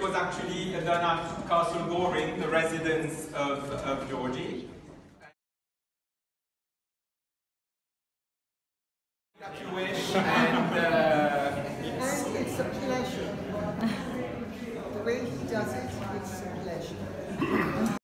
was actually done at Castle Goring, the residence of Georgie. That you wish, and it's a pleasure. The way he does it, it's a pleasure.